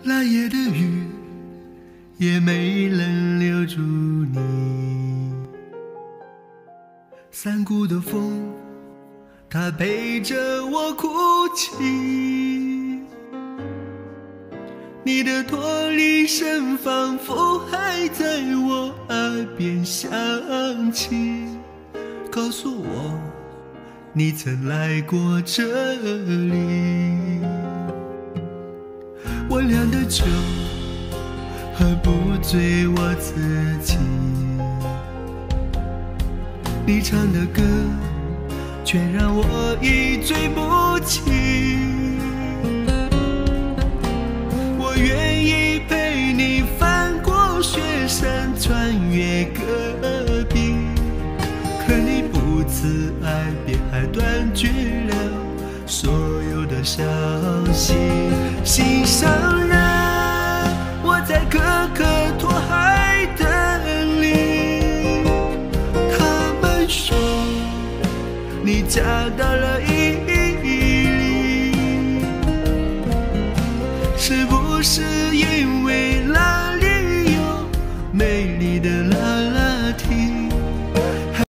那夜的雨也没能留住你，山谷的风它陪着我哭泣，你的驼铃声仿佛还在我耳边响起，告诉我你曾来过这里。我酿的酒喝不醉我自己，你唱的歌却让我一醉不起。我愿意陪你翻过雪山，穿越戈壁，可你不辞爱，便还断绝了所有的消息。心上人，我在可可托海等你，他们说你嫁到了伊犁，是不是因为那